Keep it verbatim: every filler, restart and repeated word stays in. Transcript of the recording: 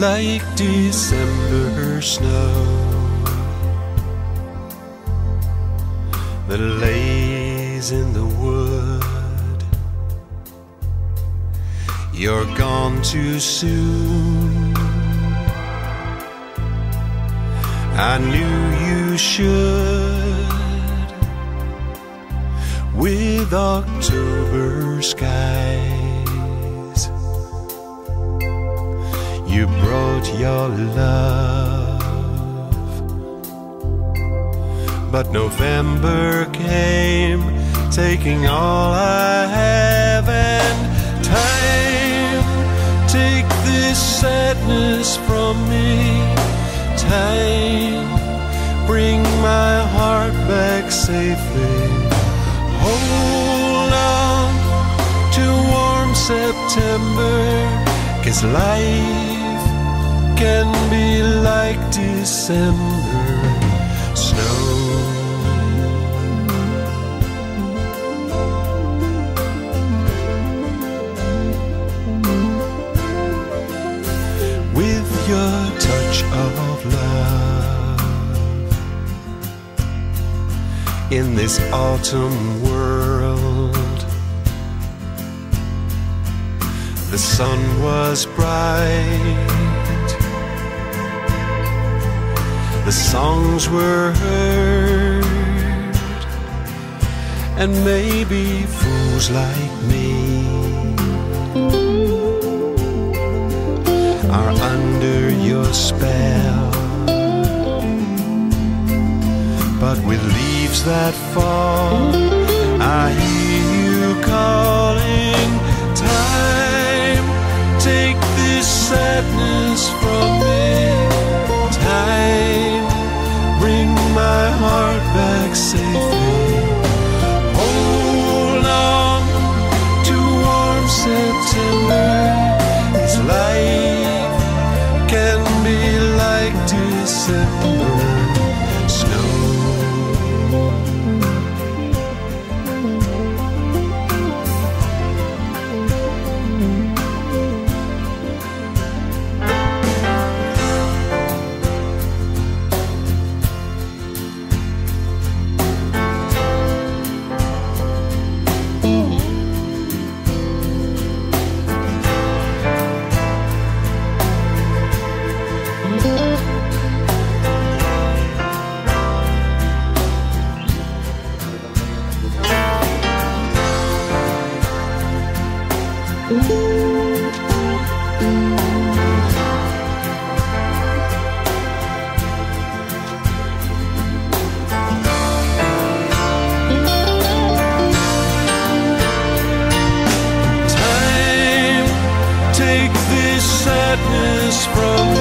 like December snow that lays in the wood. You're gone too soon. I knew you should. With October skies, you brought your love, but November came, taking all I have. And time, take this sadness from me. Time, bring my heart back safely. Hold on to warm September, 'cause life can be like December snow. With your touch of love in this autumn world, the sun was bright, the songs were heard, and maybe fools like me are under your spell. But with leaves that fall, I hear you calling. Time, take this sadness from me. Time, bring my heart back safely. Hold on to warm September. This life can be like December snow. Take this sadness from